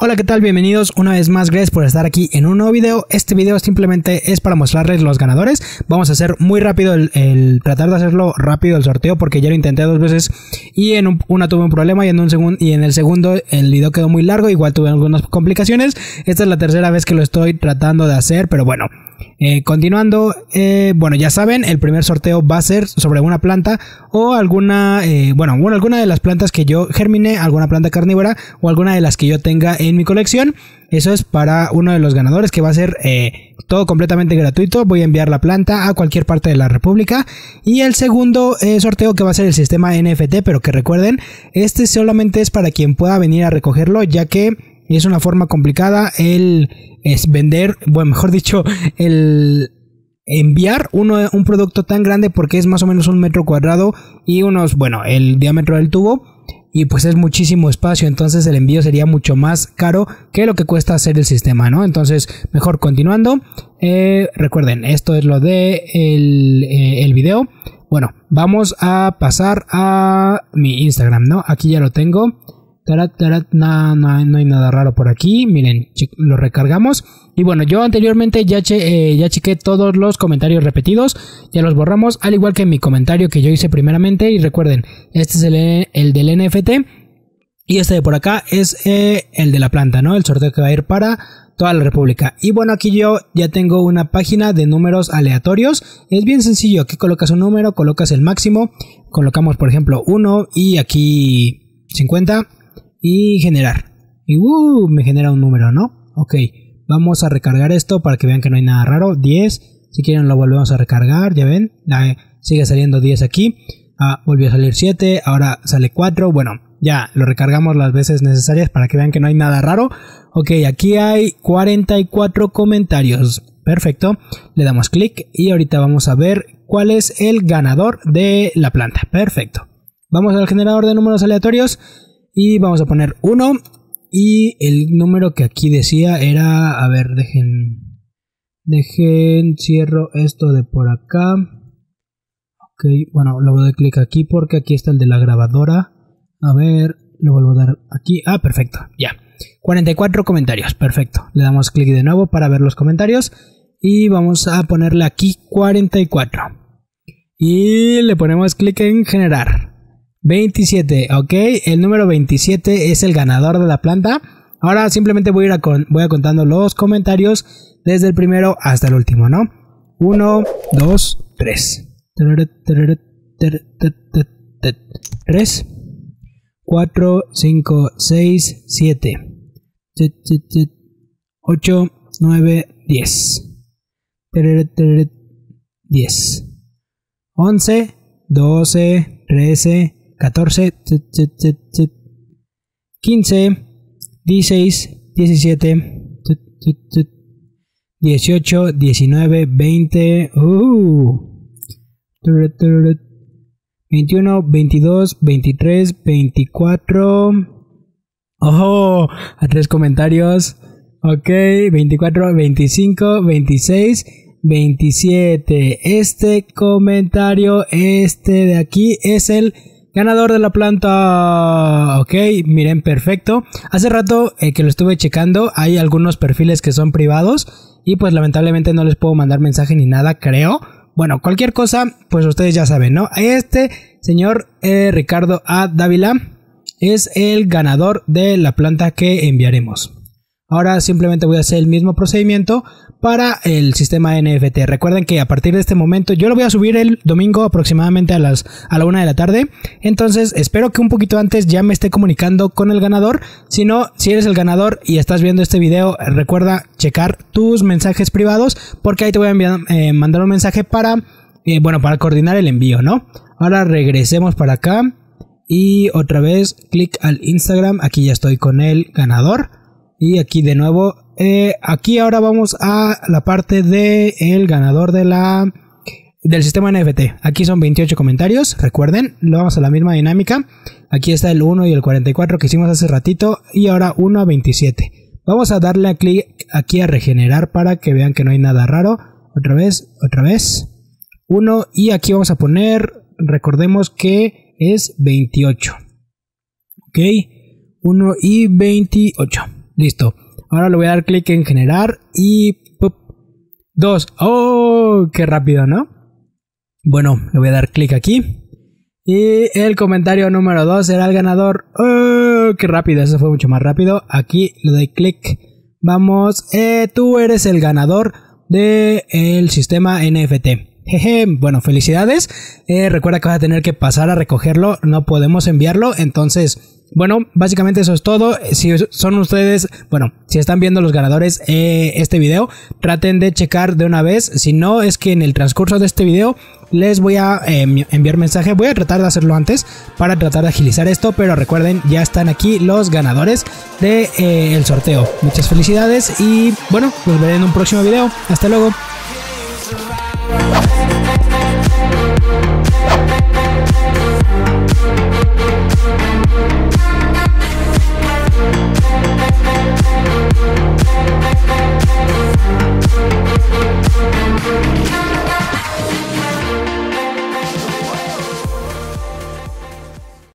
Hola, ¿qué tal? Bienvenidos una vez más, gracias por estar aquí en un nuevo video. Este video simplemente es para mostrarles los ganadores. Vamos a hacer muy rápido tratar de hacerlo rápido el sorteo, porque ya lo intenté dos veces y en una tuve un problema y en el segundo el video quedó muy largo, igual tuve algunas complicaciones. Esta es la tercera vez que lo estoy tratando de hacer, pero bueno. Continuando, bueno, ya saben, el primer sorteo va a ser sobre una planta o alguna de las plantas que yo germine, alguna planta carnívora o alguna de las que yo tenga en mi colección. Eso es para uno de los ganadores, que va a ser todo completamente gratuito. Voy a enviar la planta a cualquier parte de la república. Y el segundo sorteo, que va a ser el sistema NFT, pero que recuerden, este solamente es para quien pueda venir a recogerlo, ya que es una forma complicada el vender, bueno, mejor dicho, el enviar un producto tan grande, porque es más o menos 1 metro cuadrado y el diámetro del tubo, y pues es muchísimo espacio. Entonces el envío sería mucho más caro que lo que cuesta hacer el sistema, ¿no? Entonces, mejor continuando. Recuerden, esto es lo de el video. Bueno, vamos a pasar a mi Instagram, ¿no? Aquí ya lo tengo. No hay nada raro por aquí. Miren, lo recargamos. Y bueno, yo anteriormente ya chequé todos los comentarios repetidos. Ya los borramos, al igual que mi comentario que yo hice primeramente. Y recuerden, este es el del NFT. Y este de por acá es el de la planta, ¿no? El sorteo que va a ir para toda la república. Y bueno, aquí yo ya tengo una página de números aleatorios. Es bien sencillo. Aquí colocas un número, colocas el máximo. Colocamos, por ejemplo, 1 y aquí 50. Y generar. Y me genera un número, ¿no? Ok, vamos a recargar esto para que vean que no hay nada raro. 10, si quieren lo volvemos a recargar, ya ven. Sigue saliendo 10 aquí. Volvió a salir 7, ahora sale 4. Bueno, ya lo recargamos las veces necesarias para que vean que no hay nada raro. Ok, aquí hay 44 comentarios. Perfecto, le damos clic y ahorita vamos a ver cuál es el ganador de la planta. Perfecto, vamos al generador de números aleatorios. Y vamos a poner 1. Y el número que aquí decía era... A ver, cierro esto de por acá. Ok, bueno, le voy a dar clic aquí porque aquí está el de la grabadora. A ver, le vuelvo a dar aquí. Perfecto, ya. 44 comentarios, perfecto. Le damos clic de nuevo para ver los comentarios. Y vamos a ponerle aquí 44. Y le ponemos clic en generar. 27, ok, el número 27 es el ganador de la planta. Ahora simplemente voy a contando los comentarios desde el primero hasta el último, ¿no? 1, 2, 3. 3, 4, 5, 6, 7, 8, 9, 10. 10, 11, 12, 13, 14, 15, 16, 17, 18, 19, 20, 21, 22, 23, 24. ¡Oh! A 3 comentarios. Ok, 24, 25, 26, 27. Este comentario, de aquí, es el ganador de la planta. Ok, miren, perfecto. Hace rato que lo estuve checando, hay algunos perfiles que son privados y pues lamentablemente no les puedo mandar mensaje ni nada, creo. Bueno, cualquier cosa, pues ustedes ya saben, ¿no? Este señor Ricardo A. Dávila es el ganador de la planta que enviaremos. Ahora simplemente voy a hacer el mismo procedimiento para el sistema NFT. Recuerden que a partir de este momento yo lo voy a subir el domingo aproximadamente a la 1 de la tarde. Entonces espero que un poquito antes ya me esté comunicando con el ganador. Si no, si eres el ganador y estás viendo este video, recuerda checar tus mensajes privados, porque ahí te voy a mandar un mensaje para coordinar el envío, ¿no? Ahora regresemos para acá y otra vez clic al Instagram. Aquí ya estoy con el ganador. Y aquí de nuevo, aquí ahora vamos a la parte de el ganador del sistema NFT. Aquí son 28 comentarios, recuerden, lo vamos a la misma dinámica. Aquí está el 1 y el 44 que hicimos hace ratito, y ahora 1 a 27. Vamos a darle clic aquí a regenerar para que vean que no hay nada raro. Otra vez, 1, y aquí vamos a poner, recordemos que es 28. Ok, 1 y 28. Listo. Ahora le voy a dar clic en generar y... ¡pup! 2. ¡Oh! ¡Qué rápido!, ¿no? Bueno, le voy a dar clic aquí. Y el comentario número 2 será el ganador. ¡Oh! ¡Qué rápido! Eso fue mucho más rápido. Aquí le doy clic. Vamos. Tú eres el ganador del sistema NFT. Jeje, bueno, felicidades. Recuerda que vas a tener que pasar a recogerlo. No podemos enviarlo. Entonces... bueno, básicamente eso es todo. Si son ustedes, bueno, si están viendo los ganadores este video, traten de checar de una vez. Si no, es que en el transcurso de este video les voy a enviar mensaje. Voy a tratar de hacerlo antes para tratar de agilizar esto, pero recuerden, ya están aquí los ganadores de el sorteo. Muchas felicidades y bueno, nos veré en un próximo video. Hasta luego.